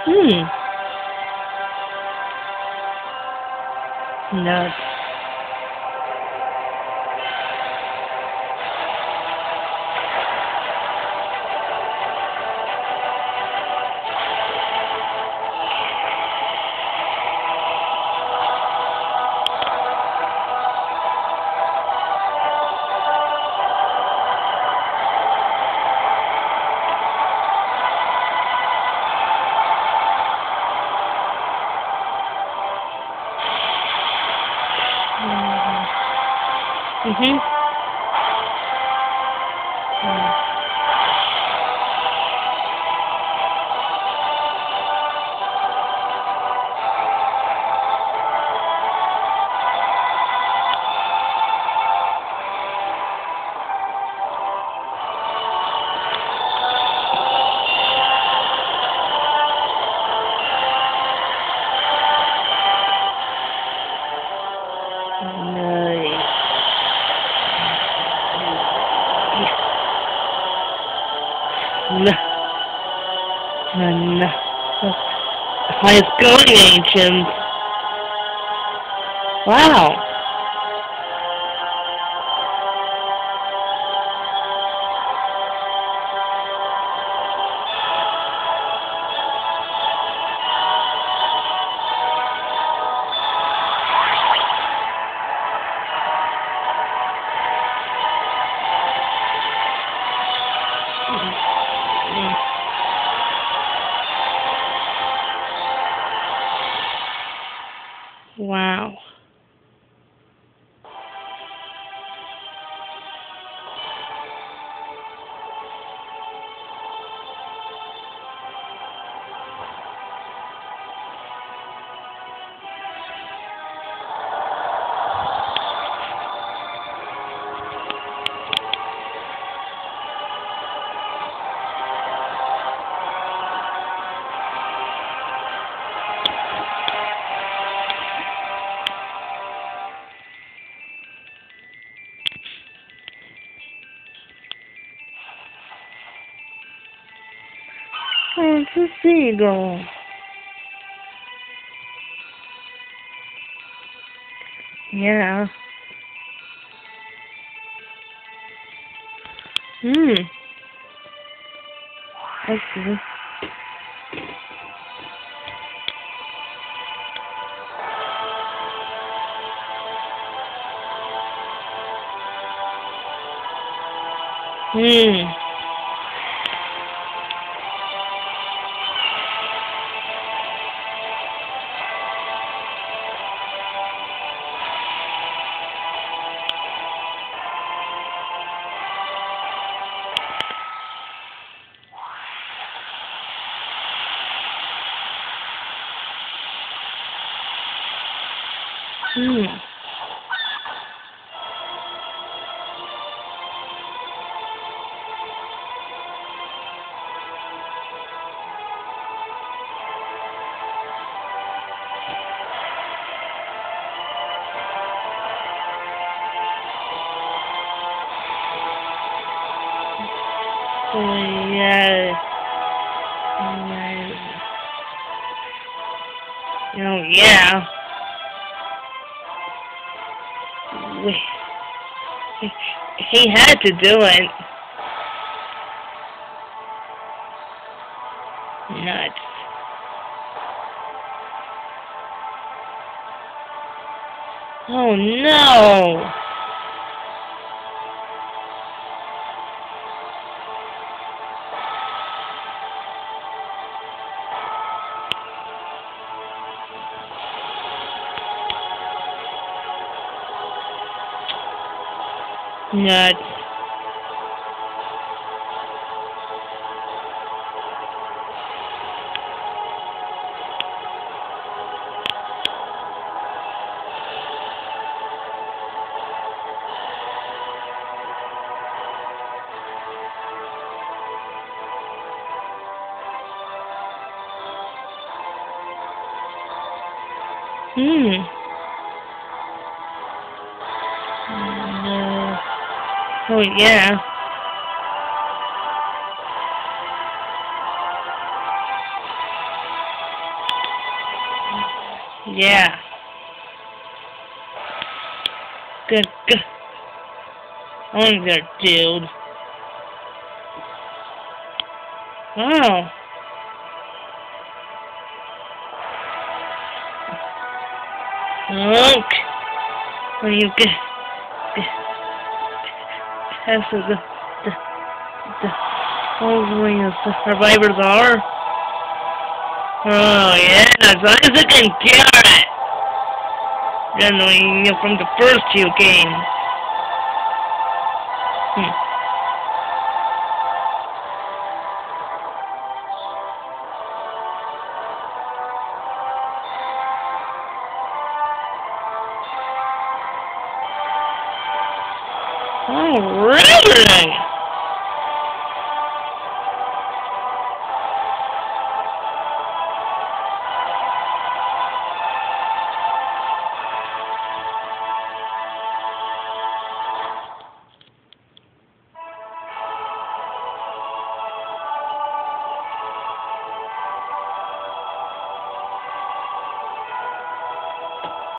Hmm. Nuts. Mhm. Nice. No. No. Highest going ancient. Wow. Wow. Oh, it's a seagull. Yeah. I see. Hmm. Hmm. Oh, yeah. Oh, yeah. Wait. He had to do it. Nuts. Oh, no. Nuts. Hmm. No. Oh, yeah. Yeah. Good, good. On there, dude. Oh. Look. When you get past the where the survivors are. Oh yeah, as long as I can get it. Then we from the first two games. Oh really?